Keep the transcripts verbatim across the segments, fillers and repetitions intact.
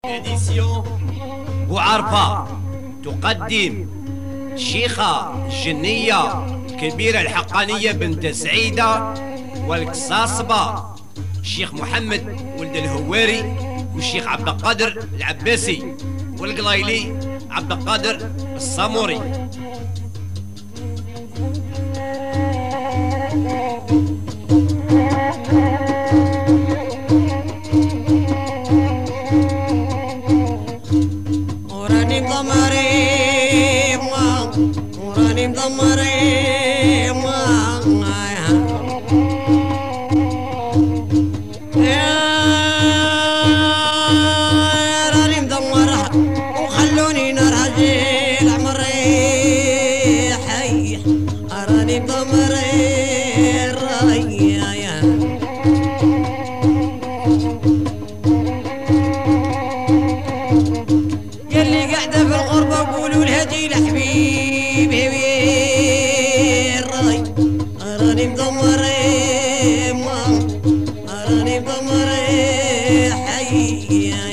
إديسيون بوعرفة تقدم الشيخة الجنية الكبيرة الحقانية بنت سعيدة والقصاصبة الشيخ محمد ولد الهواري والشيخ عبد القادر العباسي والقلايلي عبد القادر الصاموري. وراني مضمري وراني مضمري راني مضمرة وخلوني نرهجي العمري حي راني مضمري الرايا يلي قاعدة في الغربة قولوا الهدي لحبيبي الراي راني مضمري راني مضمري حي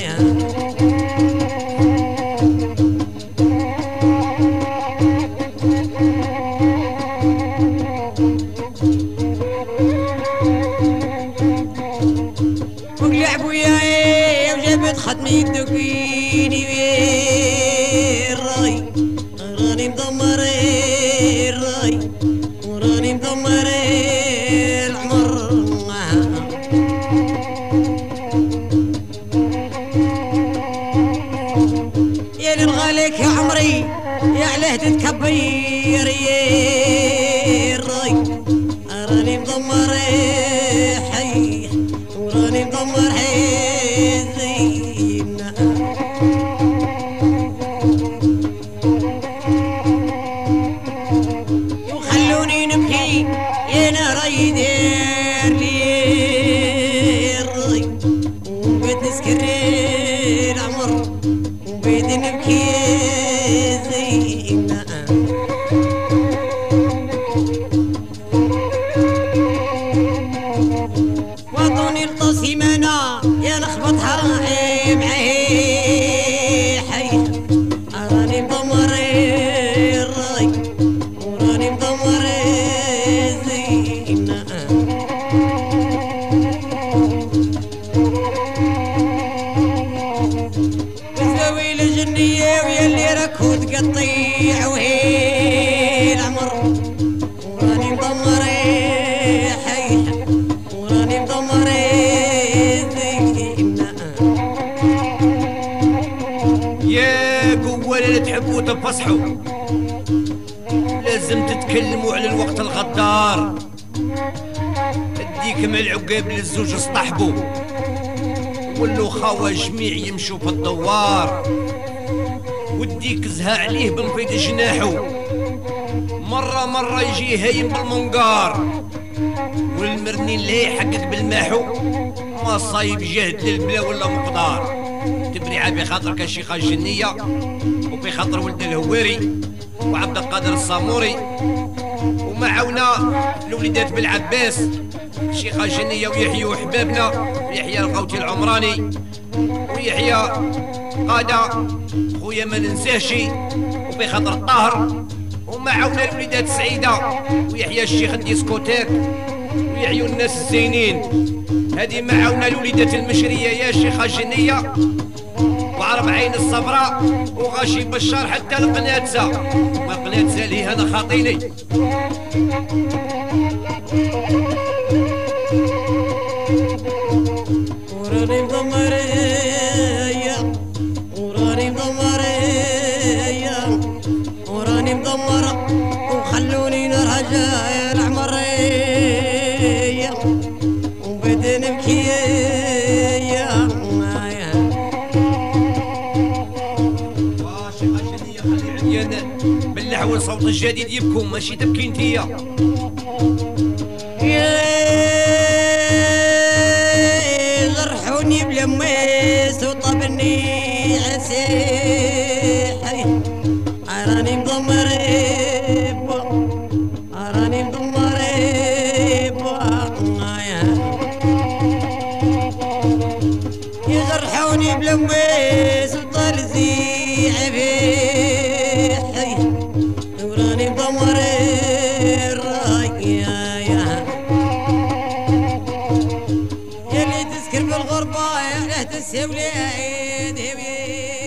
وقلعبوا يا وجابت خدمي الدقيني الراي راني مضمري الراي وراني مضمري العمر يا للغاليك يا عمري يا علاه تتكبير يا الراي راني مضمري حي وراني مضمري زينة وخلوني نبكي يا نهر يدير لي الراي وبيت نسكري العمر وبيت نبكي زينة وعطوني القصيمانة يا نخبطها معي حي راني مضمري الراي وراني مضمري زينة وزاوي الجنية ويلي راكو تقطيع وهي العمر وراني مضمري حي وراني مضمري زينة يا قوة اللي تحبوا تفصحوا لازم تتكلموا على الوقت الغدار. اديك مع العقاب للزوج اصطحبوا ولو خاوة جميع يمشوا في الدوار وديك زها عليه بنفيد جناحو مرة مرة يجي هايم بالمنقار والمرنين اللي يحقق بالماحو ما صايب جهد للبلا ولا مقدار. تبريعة بخاطرك الشيخة الجنية وبخاطر ولد الهواري وعبد القادر الصاموري ومعاونا الوليدات بالعباس الشيخة الجنية ويحيى وحبابنا ويحيى القوتي العمراني ويحيى قادة خويا ما ننساهشي وبخاطر الطاهر ومعاونا الوليدات سعيدة ويحيى الشيخ الديسكوتيك ويحيوا الناس الزينين. هذه معاونا الوليدات المشرية يا شيخة الجنية وعرب عين الصفراء وغاشي بشار حتى القناتسة ما قناتسة لي انا خاطيني. وراني مضمري وراني مضمري وراني مضمرة وخلوني نرهج يا العمري وبدي نبكي يا باللحو الصوت الجديد يبكوا ماشي تبكي انتيا. جرحوني بلميس وطبني عسيحي راني مضمري راني مضمري يجرحوني بلميس سلطان زيع فيه وراني مدمر الراي يلي تسكر بالغربة يا له تسهي ولاد